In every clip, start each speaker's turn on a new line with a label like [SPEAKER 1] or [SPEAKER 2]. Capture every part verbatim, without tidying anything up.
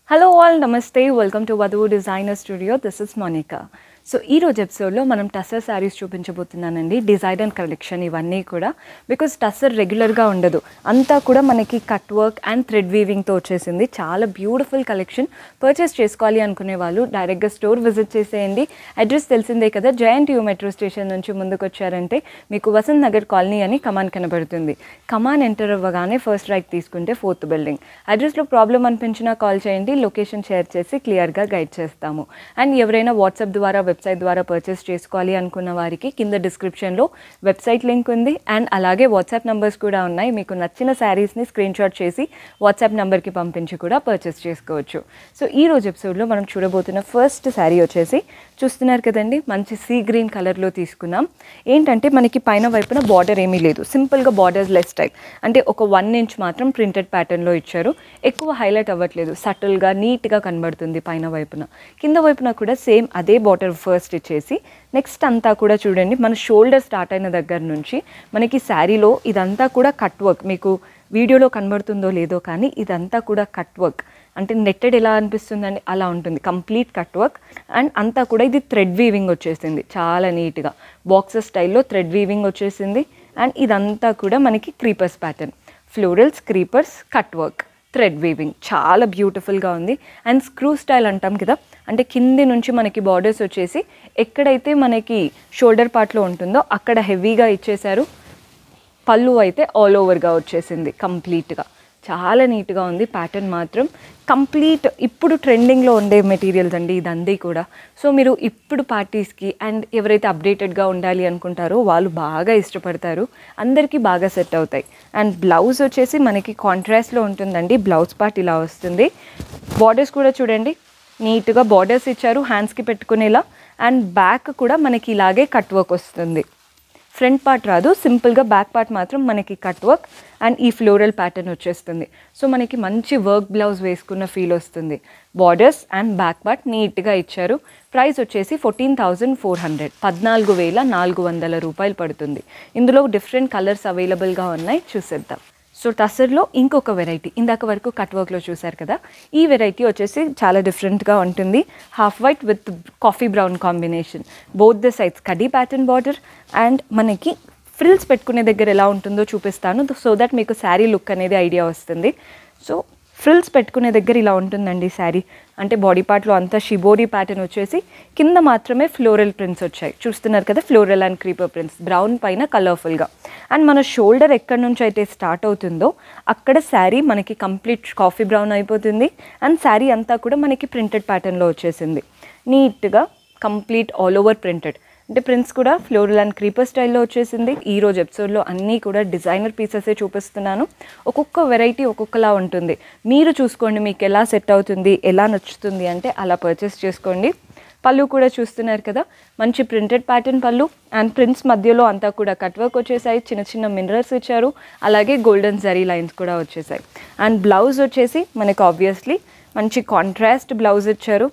[SPEAKER 1] Hello all, Namaste, welcome to VADUVU Designer Studio. This is Monica. So ee roju episode lo manam Tusser sarees చూపించబోతున్నానండి. Design and collection ఇవన్నీ కూడా because tussar regular గా ఉండదు, అంతా కూడా మనకి cut work and thread weaving తో వచ్చేసింది. చాలా బ్యూటిఫుల్ కలెక్షన్. పర్చేస్ చేసుకోవాలి అనుకునే వాళ్ళు డైరెక్ట్ గా స్టోర్ విజిట్ చేసేయండి. అడ్రస్ తెలిసిందే కదా, J N T U metro station నుంచి ముందుకు వచ్చారంటే మీకు వసంత్ నగర్ కాలనీ అని కమాన్ కనబడుతుంది. కమాన్ ఎంటర్ అవ్వగానే ఫస్ట్ రైట్ తీసుకుంటే ఫోర్త్ బిల్డింగ్. అడ్రస్ లో ప్రాబ్లం అనిపించినా కాల్ చేయండి, లొకేషన్ షేర్ చేసి క్లియర్ గా గైడ్ చేస్తాము. అండ్ ఎవరైనా వాట్సాప్ ద్వారా వెబ్సైట్ ద్వారా పర్చేస్ చేసుకోవాలి అనుకున్న వారికి కింద డిస్క్రిప్షన్లో వెబ్సైట్ లింక్ ఉంది అండ్ అలాగే వాట్సాప్ నెంబర్స్ కూడా ఉన్నాయి. మీకు నచ్చిన శారీస్ని స్క్రీన్ షాట్ చేసి వాట్సాప్ నెంబర్కి పంపించి కూడా పర్చేస్ చేసుకోవచ్చు. సో ఈ రోజు ఎపిసోడ్లో మనం చూడబోతున్న ఫస్ట్ శారీ వచ్చేసి చూస్తున్నారు కదండి, మంచి సీ గ్రీన్ కలర్లో తీసుకున్నాం. ఏంటంటే మనకి పైన వైపున బార్డర్ ఏమీ లేదు, సింపుల్గా బార్డర్స్ లెస్ స్టైల్, అంటే ఒక వన్ ఇంచ్ మాత్రం ప్రింటెడ్ ప్యాటర్న్లో ఇచ్చారు. ఎక్కువ హైలైట్ అవ్వట్లేదు, సటిల్గా నీట్గా కనబడుతుంది పైన వైపున. కింద వైపున కూడా సేమ్ అదే బార్డర్ ఫస్ట్ ఇచ్చేసి నెక్స్ట్ అంతా కూడా చూడండి, మన షోల్డర్ స్టార్ట్ అయిన దగ్గర నుంచి మనకి శారీలో ఇదంతా కూడా కట్ వర్క్. మీకు వీడియోలో కనబడుతుందో లేదో కానీ ఇదంతా కూడా కట్ వర్క్, అంటే నెట్టెడ్ ఎలా అనిపిస్తుందండి అలా ఉంటుంది, కంప్లీట్ కట్ వర్క్. అండ్ అంతా కూడా ఇది థ్రెడ్ వీవింగ్ వచ్చేసింది, చాలా నీట్గా బాక్సెస్ స్టైల్లో థ్రెడ్ వీవింగ్ వచ్చేసింది. అండ్ ఇదంతా కూడా మనకి creepers pattern, florals, creepers, cut work, thread weaving, చాలా బ్యూటిఫుల్గా ఉంది. అండ్ స్క్రూ స్టైల్ అంటాం కదా, అంటే కింది నుంచి మనకి బార్డర్స్ వచ్చేసి ఎక్కడైతే మనకి షోల్డర్ పార్ట్లో ఉంటుందో అక్కడ హెవీగా ఇచ్చేశారు. పళ్ళు అయితే ఆల్ ఓవర్గా వచ్చేసింది కంప్లీట్గా, చాలా నీట్గా ఉంది. ప్యాటర్న్ మాత్రం కంప్లీట్ ఇప్పుడు ట్రెండింగ్లో ఉండే మెటీరియల్స్ అండి ఇదంతా కూడా. సో మీరు ఇప్పుడు పార్టీస్కి అండ్ ఎవరైతే అప్డేటెడ్గా ఉండాలి అనుకుంటారో వాళ్ళు బాగా ఇష్టపడతారు, అందరికీ బాగా సెట్ అవుతాయి. అండ్ బ్లౌజ్ వచ్చేసి మనకి కాంట్రాస్ట్లో ఉంటుందండి, బ్లౌజ్ పార్ట్ ఇలా వస్తుంది. బార్డర్స్ కూడా చూడండి నీట్గా బార్డర్స్ ఇచ్చారు హ్యాండ్స్కి పెట్టుకునేలా. అండ్ బ్యాక్ కూడా మనకి ఇలాగే కట్ వర్క్ వస్తుంది, ఫ్రంట్ పార్ట్ రాదు, సింపుల్గా బ్యాక్ పార్ట్ మాత్రం మనకి కట్ వర్క్ అండ్ ఈ ఫ్లోరల్ ప్యాటర్న్ వచ్చేస్తుంది. సో మనకి మంచి వర్క్ బ్లౌజ్ వేసుకున్న ఫీల్ వస్తుంది. బార్డర్స్ అండ్ బ్యాక్ పార్ట్ నీట్గా ఇచ్చారు. ప్రైస్ వచ్చేసి ఫోర్టీన్ థౌజండ్ ఫోర్ హండ్రెడ్ పద్నాలుగు వేల నాలుగు వందల రూపాయలు పడుతుంది. ఇందులో డిఫరెంట్ కలర్స్ అవైలబుల్గా ఉన్నాయి, చూసేద్దాం. సో టస్సర్లో ఇంకొక వెరైటీ, ఇందాక వరకు కట్ వర్క్లో చూసారు కదా, ఈ వెరైటీ వచ్చేసి చాలా డిఫరెంట్గా ఉంటుంది. Half white with coffee brown combination, both the sides కడీ ప్యాటర్న్ బార్డర్. అండ్ మనకి ఫ్రిల్స్ పెట్టుకునే దగ్గర ఎలా ఉంటుందో చూపిస్తాను, సో దట్ మీకు శారీ లుక్ అనేది ఐడియా వస్తుంది. సో ఫ్రిల్స్ పెట్టుకునే దగ్గర ఇలా ఉంటుందండి శారీ, అంటే బాడీ పార్ట్లో అంతా షిబోరీ ప్యాటర్న్ వచ్చేసి కింద మాత్రమే ఫ్లోరల్ ప్రింట్స్ వచ్చాయి. చూస్తున్నారు కదా, floral and creeper prints brown పైన కలర్ఫుల్గా. అండ్ మన షోల్డర్ ఎక్కడి నుంచి అయితే స్టార్ట్ అవుతుందో అక్కడ శారీ మనకి కంప్లీట్ కాఫీ బ్రౌన్ అయిపోతుంది. అండ్ శారీ అంతా కూడా మనకి ప్రింటెడ్ ప్యాటర్న్లో వచ్చేసింది, నీట్గా కంప్లీట్ ఆల్ ఓవర్ ప్రింటెడ్, అంటే ప్రింట్స్ కూడా ఫ్లోరల్ అండ్ క్రీపర్ స్టైల్లో వచ్చేసింది. ఈరోజు ఎపిసోడ్లో అన్నీ కూడా డిజైనర్ పీసెసే చూపిస్తున్నాను. ఒక్కొక్క వెరైటీ ఒక్కొక్కలా ఉంటుంది, మీరు చూసుకోండి మీకు ఎలా సెట్ అవుతుంది, ఎలా నచ్చుతుంది అంటే అలా పర్చేస్ చేసుకోండి. పళ్ళు కూడా చూస్తున్నారు కదా, మంచి ప్రింటెడ్ ప్యాటర్న్ పళ్ళు. అండ్ ప్రింట్స్ మధ్యలో అంతా కూడా కట్ వర్క్ వచ్చేసాయి, చిన్న చిన్న మిర్రర్స్ ఇచ్చారు, అలాగే గోల్డెన్ జరీ లైన్స్ కూడా వచ్చేసాయి. అండ్ బ్లౌజ్ వచ్చేసి మనకు ఆబ్వియస్లీ మంచి కాంట్రాస్ట్ బ్లౌజ్ ఇచ్చారు.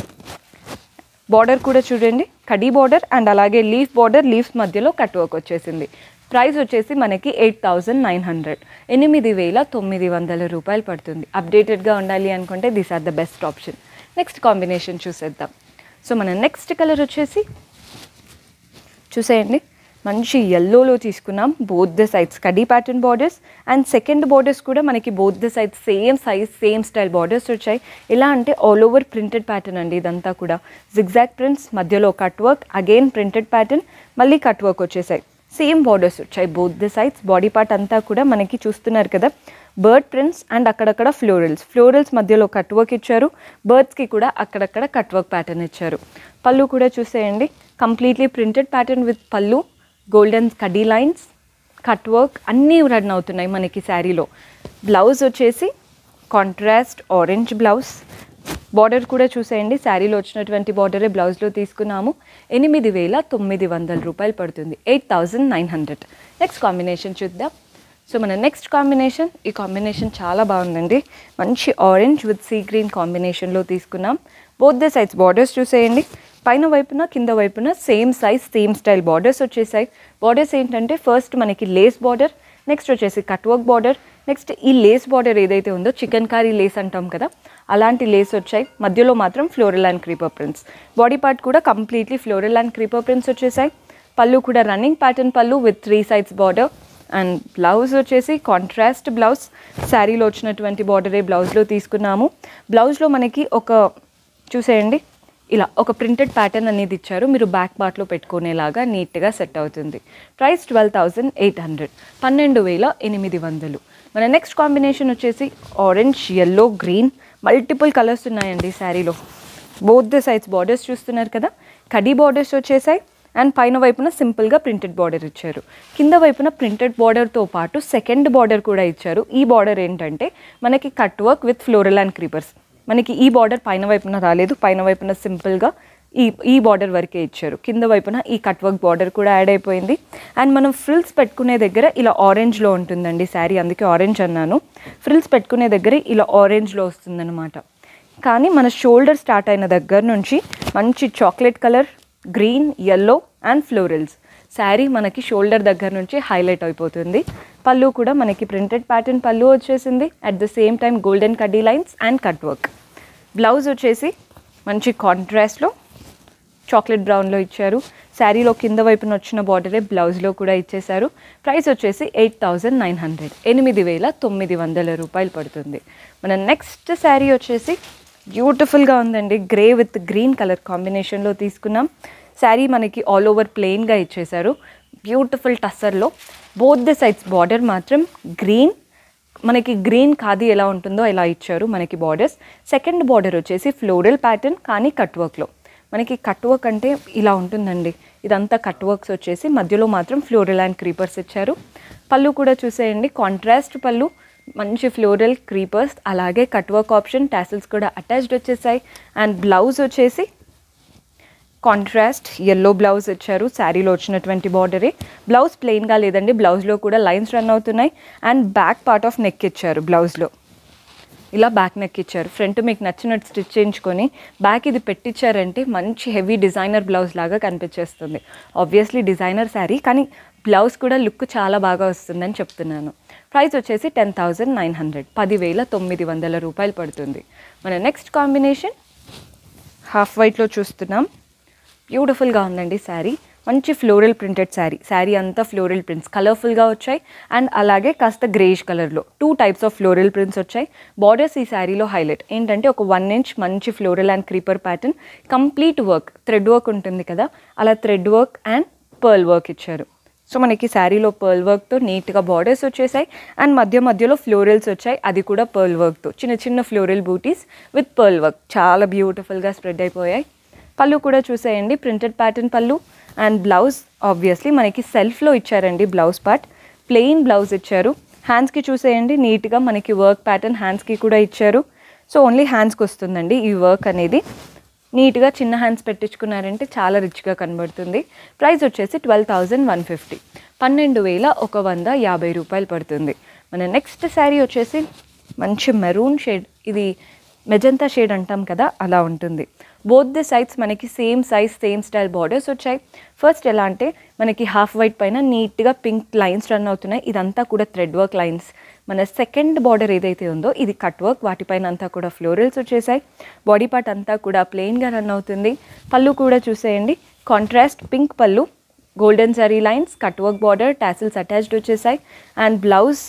[SPEAKER 1] బార్డర్ కూడా చూడండి కడీ బార్డర్ అండ్ అలాగే లీఫ్ బార్డర్, లీఫ్స్ మధ్యలో కట్ వర్క్ వచ్చేసింది. ప్రైస్ వచ్చేసి మనకి ఎయిట్ థౌజండ్ నైన్ హండ్రెడ్ ఎనిమిది వేల తొమ్మిది వందల రూపాయలు పడుతుంది. అప్డేటెడ్గా ఉండాలి అనుకుంటే these are the best option. Next combination చూసేద్దాం. సో మన నెక్స్ట్ కలర్ వచ్చేసి చూసేయండి, మంచి ఎల్లోలో తీసుకున్నాం. బోత్ ద సైడ్స్ కడీ pattern borders and second borders కూడా మనకి both the sides same size same style borders వచ్చాయి. ఎలా అంటే ఆల్ ఓవర్ ప్రింటెడ్ ప్యాటర్న్ అండి ఇదంతా కూడా. జిగ్జాగ్ ప్రింట్స్, మధ్యలో cut work, again printed pattern, మళ్ళీ కట్ వర్క్ వచ్చేసాయి. సేమ్ బార్డర్స్ వచ్చాయి both the sides. Body part అంతా కూడా మనకి చూస్తున్నారు కదా బర్డ్ ప్రింట్స్ అండ్ అక్కడక్కడ ఫ్లోరల్స్, ఫ్లోరల్స్ మధ్యలో కట్ వర్క్ ఇచ్చారు. బర్డ్స్కి కూడా అక్కడక్కడ కట్ వర్క్ ప్యాటర్న్ ఇచ్చారు. పళ్ళు కూడా చూసేయండి, కంప్లీట్లీ ప్రింటెడ్ ప్యాటర్న్ విత్ పళ్ళు, గోల్డెన్ కడీ లైన్స్, కట్ వర్క్ అన్నీ రన్ అవుతున్నాయి మనకి శారీలో. బ్లౌజ్ వచ్చేసి కాంట్రాస్ట్ ఆరెంజ్ బ్లౌజ్. బార్డర్ కూడా చూసేయండి, శారీలో వచ్చినటువంటి బార్డరే బ్లౌజ్లో తీసుకున్నాము. ఎనిమిది వేల తొమ్మిది వందల రూపాయలు పడుతుంది, eight thousand nine hundred next combination చూద్దాం. సో మన నెక్స్ట్ కాంబినేషన్, ఈ కాంబినేషన్ చాలా బాగుందండి, మంచి ఆరెంజ్ విత్ సీ గ్రీన్ కాంబినేషన్లో తీసుకున్నాం. బోత్ ద సైడ్స్ బార్డర్స్ చూసేయండి, పైన వైపున కింద వైపున same size same style borders వచ్చేసాయి. బార్డర్స్ ఏంటంటే ఫస్ట్ మనకి లేస్ బార్డర్, నెక్స్ట్ వచ్చేసి కట్ వర్క్ బార్డర్, నెక్స్ట్ ఈ లేస్ బార్డర్ ఏదైతే ఉందో చికెన్ కారీ లేస్ అంటాం కదా, అలాంటి లేస్ వచ్చాయి. మధ్యలో మాత్రం floral and creeper prints. Body part కూడా completely floral and creeper prints వచ్చేసాయి. పళ్ళు కూడా రన్నింగ్ ప్యాటర్న్ పళ్ళు with three sides border. And blouse వచ్చేసి కాంట్రాస్ట్ బ్లౌజ్. శారీలో వచ్చినటువంటి బార్డరే బ్లౌజ్లో తీసుకున్నాము. బ్లౌజ్లో మనకి ఒక చూసేయండి ఇలా ఒక ప్రింటెడ్ ప్యాటర్న్ అనేది ఇచ్చారు. మీరు బ్యాక్ పార్ట్లో పెట్టుకునేలాగా నీట్గా సెట్ అవుతుంది. Price twelve thousand eight hundred పన్నెండు వేల ఎనిమిది వందలు. మన నెక్స్ట్ కాంబినేషన్ వచ్చేసి orange, yellow, green multiple colours ఉన్నాయండి శారీలో. బోత్ ద సైడ్స్ బార్డర్స్ చూస్తున్నారు కదా, కడీ బార్డర్స్ వచ్చేసాయి. అండ్ పైన వైపున సింపుల్గా ప్రింటెడ్ బార్డర్ ఇచ్చారు. కింద వైపున ప్రింటెడ్ బార్డర్తో పాటు సెకండ్ బార్డర్ కూడా ఇచ్చారు. ఈ బార్డర్ ఏంటంటే మనకి cut work with floral and creepers. మనకి ఈ బార్డర్ పైన వైపున రాలేదు, పైన వైపున సింపుల్గా ఈ ఈ బార్డర్ వరకే ఇచ్చారు. కింద వైపున ఈ కట్ వర్క్ బార్డర్ కూడా యాడ్ అయిపోయింది. అండ్ మనం ఫ్రిల్స్ పెట్టుకునే దగ్గర ఇలా ఆరెంజ్లో ఉంటుందండి శారీ, అందుకే ఆరెంజ్ అన్నాను. ఫ్రిల్స్ పెట్టుకునే దగ్గర ఇలా ఆరెంజ్లో వస్తుందన్నమాట. కానీ మన షోల్డర్ స్టార్ట్ అయిన దగ్గర నుంచి మంచి chocolate colour, green, yellow and florals sari మనకి షోల్డర్ దగ్గర నుంచి హైలైట్ అయిపోతుంది. పళ్ళు కూడా మనకి ప్రింటెడ్ ప్యాటర్న్ పళ్ళు వచ్చేసింది. At the same time golden కడ్డీ lines and cut work. Blouse వచ్చేసి మంచి కాంట్రాస్ట్లో చాక్లెట్ బ్రౌన్లో ఇచ్చారు. శారీలో కింద వైపున వచ్చిన బార్డరే బ్లౌజ్లో కూడా ఇచ్చేశారు. ప్రైస్ వచ్చేసి ఎయిట్ థౌజండ్ నైన్ హండ్రెడ్ ఎనిమిది వేల తొమ్మిది వందల రూపాయలు పడుతుంది. మన నెక్స్ట్ శారీ వచ్చేసి బ్యూటిఫుల్గా ఉందండి. గ్రే విత్ గ్రీన్ కలర్ కాంబినేషన్లో తీసుకున్నాం. శారీ మనకి ఆల్ ఓవర్ ప్లెయిన్గా ఇచ్చేశారు. బ్యూటిఫుల్ టస్సర్లో బోత్ ద సైడ్స్ బార్డర్ మాత్రం గ్రీన్, మనకి గ్రీన్ ఖాదీ ఎలా ఉంటుందో ఇలా ఇచ్చారు మనకి బార్డర్స్. సెకండ్ బార్డర్ వచ్చేసి ఫ్లోరల్ ప్యాటర్న్ కానీ కట్ వర్క్లో. మనకి కట్ వర్క్ అంటే ఇలా ఉంటుందండి. ఇదంతా కట్ వర్క్స్ వచ్చేసి మధ్యలో మాత్రం ఫ్లోరల్ అండ్ క్రీపర్స్ ఇచ్చారు. పళ్ళు కూడా చూసేయండి, కాంట్రాస్ట్ పళ్ళు, మంచి ఫ్లోరల్ క్రీపర్స్ అలాగే కట్ వర్క్ ఆప్షన్, టాసిల్స్ కూడా అటాచ్డ్ వచ్చేసాయి. అండ్ బ్లౌజ్ వచ్చేసి కాంట్రాస్ట్ ఎల్లో బ్లౌజ్ ఇచ్చారు. శారీలో వచ్చినటువంటి బార్డరే. బ్లౌజ్ ప్లెయిన్గా లేదండి, బ్లౌజ్లో కూడా లైన్స్ రన్ అవుతున్నాయి. And back part of neck ఇచ్చారు. బ్లౌజ్లో ఇలా బ్యాక్ నెక్ ఇచ్చారు. ఫ్రంట్ మీకు నచ్చినట్టు స్టిచ్ చేయించుకొని బ్యాక్ ఇది పెట్టించారంటే మంచి హెవీ డిజైనర్ బ్లౌజ్ లాగా కనిపించేస్తుంది. ఆబ్వియస్లీ డిజైనర్ శారీ కానీ బ్లౌజ్ కూడా లుక్ చాలా బాగా వస్తుందని చెప్తున్నాను. ప్రైస్ వచ్చేసి టెన్ థౌజండ్ నైన్ హండ్రెడ్ పదివేల తొమ్మిది వందల రూపాయలు పడుతుంది. మన నెక్స్ట్ కాంబినేషన్ హాఫ్ వైట్లో చూస్తున్నాం. బ్యూటిఫుల్గా ఉందండి శారీ. మంచి ఫ్లోరల్ ప్రింటెడ్ శారీ. శారీ అంతా ఫ్లోరల్ ప్రింట్స్ కలర్ఫుల్గా వచ్చాయి. అండ్ అలాగే కాస్త గ్రేష్ కలర్లో two types of floral prints వచ్చాయి. బార్డర్స్ ఈ శారీలో హైలైట్ ఏంటంటే ఒక వన్ ఇంచ్ మంచి floral and creeper pattern, complete work, thread work ఉంటుంది కదా అలా thread work and pearl work ఇచ్చారు. సో మనకి శారీలో పర్ల్ వర్క్తో నీట్గా బార్డర్స్ వచ్చేసాయి. అండ్ మధ్య మధ్యలో ఫ్లోరల్స్ వచ్చాయి, అది కూడా పర్ల్ వర్క్తో. చిన్న చిన్న floral butis with pearl work చాలా బ్యూటిఫుల్గా స్ప్రెడ్ అయిపోయాయి. పళ్ళు కూడా చూసేయండి, ప్రింటెడ్ ప్యాటర్న్ పళ్ళు. అండ్ బ్లౌజ్ ఆబ్వియస్లీ మనకి సెల్ఫ్లో ఇచ్చారండి. బ్లౌజ్ పార్ట్ ప్లెయిన్ బ్లౌజ్ ఇచ్చారు. హ్యాండ్స్కి చూసేయండి నీట్గా మనకి వర్క్ ప్యాటర్న్ హ్యాండ్స్కి కూడా ఇచ్చారు. సో ఓన్లీ హ్యాండ్స్కి వస్తుందండి ఈ వర్క్ అనేది. నీట్గా చిన్న హ్యాండ్స్ పెట్టించుకున్నారంటే చాలా రిచ్గా కనబడుతుంది. ప్రైస్ వచ్చేసి ట్వెల్వ్ థౌజండ్ వన్ ఫిఫ్టీ పన్నెండు వేల ఒక వంద యాభై రూపాయలు పడుతుంది. మన నెక్స్ట్ శారీ వచ్చేసి మంచి మెరూన్ షేడ్, ఇది మెజంతా షేడ్ అంటాం కదా అలా ఉంటుంది. బోత్ ద సైడ్స్ మనకి same size same style borders వచ్చాయి. ఫస్ట్ ఎలా అంటే మనకి హాఫ్ వైట్ పైన నీట్గా పింక్ లైన్స్ రన్ అవుతున్నాయి. ఇదంతా కూడా థ్రెడ్ వర్క్ లైన్స్. మన సెకండ్ బార్డర్ ఏదైతే ఉందో ఇది కట్ వర్క్, వాటిపైన అంతా కూడా ఫ్లోరల్స్ వచ్చేసాయి. బాడీ పార్ట్ అంతా కూడా ప్లెయిన్గా రన్ అవుతుంది. పళ్ళు కూడా చూసేయండి, కాంట్రాస్ట్ పింక్ పళ్ళు, golden zari lines, cut work border, tassels attached వచ్చేసాయి. అండ్ బ్లౌజ్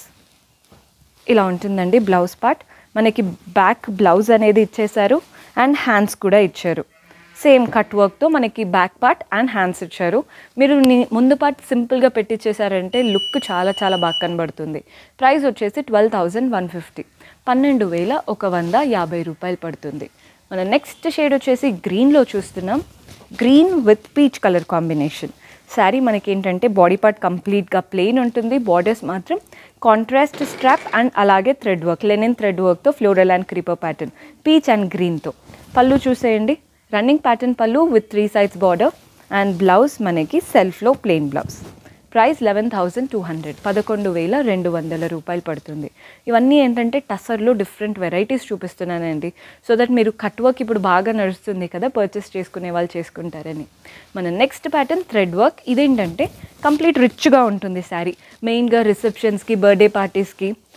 [SPEAKER 1] ఇలా ఉంటుందండి. బ్లౌజ్ పార్ట్ మనకి బ్యాక్ బ్లౌజ్ అనేది ఇచ్చేసారు. అండ్ హ్యాండ్స్ కూడా ఇచ్చారు. సేమ్ కట్ వర్క్తో మనకి బ్యాక్ పార్ట్ అండ్ హ్యాండ్స్ ఇచ్చారు. మీరు ముందు పార్ట్ సింపుల్గా పెట్టించేసారంటే లుక్ చాలా చాలా బాగా కనబడుతుంది. ప్రైస్ వచ్చేసి ట్వెల్వ్ థౌజండ్ వన్ ఫిఫ్టీ పన్నెండు వేల ఒక వంద యాభై రూపాయలు పడుతుంది. మన నెక్స్ట్ షేడ్ వచ్చేసి గ్రీన్లో చూస్తున్నాం. Green with peach colour combination. Sari మనకి ఏంటంటే బాడీ పార్ట్ కంప్లీట్గా ప్లెయిన్ ఉంటుంది. బార్డర్స్ మాత్రం కాంట్రాస్ట్ స్ట్రాప్ అండ్ అలాగే థ్రెడ్ వర్క్, లెనిన్ థ్రెడ్ వర్క్తో floral and creeper pattern, peach and గ్రీన్తో. పళ్ళు చూసేయండి, రన్నింగ్ ప్యాటర్న్ పళ్ళు with three sides border. And blouse మనకి సెల్ఫ్లో plain blouse. Price eleven thousand two hundred పదకొండు వేల రెండు వందల రూపాయలు పడుతుంది. ఇవన్నీ ఏంటంటే టస్సర్లో డిఫరెంట్ వెరైటీస్ చూపిస్తున్నానండి, సో దట్ మీరు కట్ వర్క్ ఇప్పుడు బాగా నడుస్తుంది కదా, పర్చేస్ చేసుకునే వాళ్ళు చేసుకుంటారని. మన నెక్స్ట్ ప్యాటర్న్ థ్రెడ్ వర్క్. ఇదేంటంటే కంప్లీట్ రిచ్గా ఉంటుంది శారీ. మెయిన్గా రిసెప్షన్స్కి, బర్త్డే పార్టీస్కి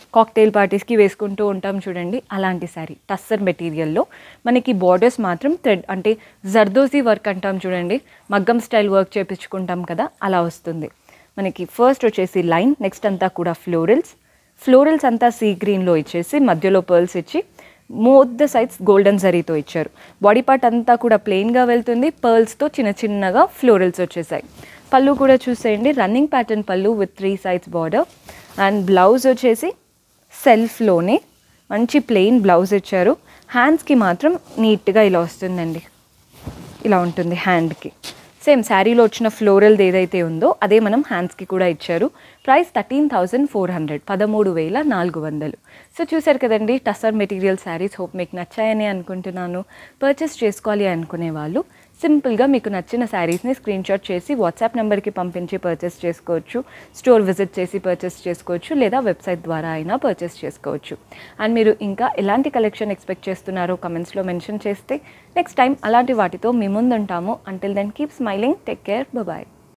[SPEAKER 1] కాక్టైల్ పార్టీస్కి వేసుకుంటూ ఉంటాం చూడండి, అలాంటి శారీ టస్సర్ మెటీరియల్లో. మనకి బార్డర్స్ మాత్రం థ్రెడ్ అంటే జర్దోజీ వర్క్ అంటాం చూడండి, మగ్గం స్టైల్ వర్క్ చేపించుకుంటాం కదా, అలా వస్తుంది. మనకి ఫస్ట్ వచ్చేసి లైన్, నెక్స్ట్ అంతా కూడా ఫ్లోరల్స్. ఫ్లోరల్స్ అంతా సీ గ్రీన్లో ఇచ్చేసి మధ్యలో పర్ల్స్ ఇచ్చి మోత్ ద సైడ్స్ గోల్డెన్ జరీతో ఇచ్చారు. బాడీ పార్ట్ అంతా కూడా ప్లెయిన్గా వెళ్తుంది, పర్ల్స్తో చిన్న చిన్నగా ఫ్లోరల్స్ వచ్చేసాయి. పళ్ళు కూడా చూసేయండి, రన్నింగ్ ప్యాటర్న్ పళ్ళు with three sides border. And blouse వచ్చేసి సెల్ఫ్లోనే మంచి ప్లెయిన్ బ్లౌజ్ ఇచ్చారు. హ్యాండ్స్కి మాత్రం నీట్గా ఇలా వస్తుందండి, ఇలా ఉంటుంది హ్యాండ్కి. సేమ్ శారీలో వచ్చిన ఫ్లోరల్ది ఏదైతే ఉందో అదే మనం హ్యాండ్స్కి కూడా ఇచ్చారు. Price thirteen thousand four hundred పదమూడు వేల నాలుగు వందలు. సో చూసారు కదండి టస్సర్ మెటీరియల్ శారీస్. హోప్ మీకు నచ్చాయని అనుకుంటున్నాను. పర్చేస్ చేసుకోవాలి అనుకునే వాళ్ళు సింపుల్గా మీకు నచ్చిన శారీస్ని స్క్రీన్ షాట్ చేసి వాట్సాప్ నెంబర్కి పంపించి పర్చేస్ చేసుకోవచ్చు, స్టోర్ విజిట్ చేసి పర్చేస్ చేసుకోవచ్చు, లేదా వెబ్సైట్ ద్వారా అయినా పర్చేస్ చేసుకోవచ్చు. అండ్ మీరు ఇంకా ఎలాంటి కలెక్షన్ ఎక్స్పెక్ట్ చేస్తున్నారో కమెంట్స్లో మెన్షన్ చేస్తే నెక్స్ట్ టైం అలాంటి వాటితో మీ ముందుంటాము. Until then keep smiling, take care, bye.